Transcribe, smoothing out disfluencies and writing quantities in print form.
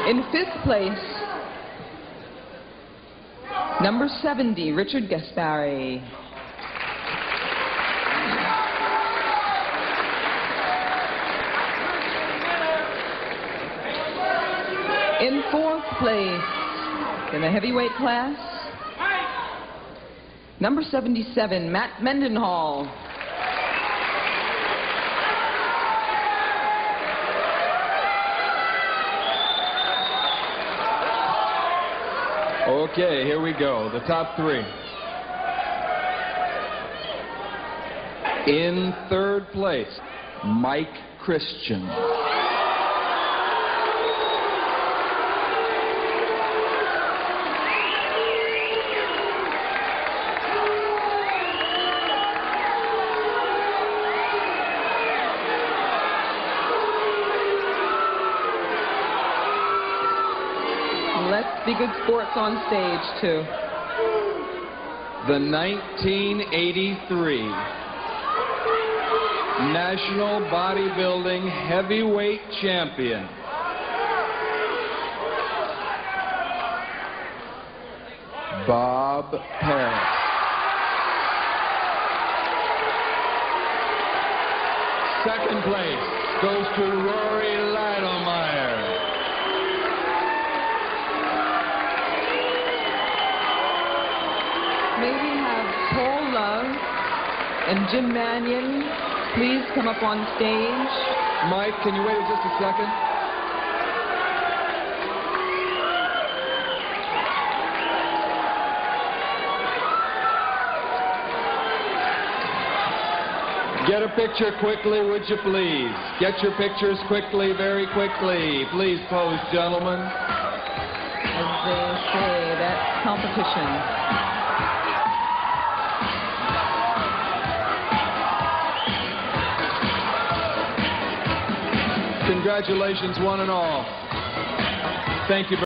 In 5th place, number 70, Richard Gaspari. In 4th place, in the heavyweight class, number 77, Matt Mendenhall. Okay, here we go. The top 3. In 3rd place, Mike Christian. Let's be good sports on stage, too. The 1983 National Bodybuilding Heavyweight Champion, Bob Paris. Second place goes to Rory Lademeyer. Maybe have Paul Love and Jim Mannion please come up on stage. Mike, can you wait just a second? Get a picture quickly, would you please? Get your pictures quickly, very quickly. Please pose, gentlemen. As they say, that's competition. Congratulations, one and all. Thank you.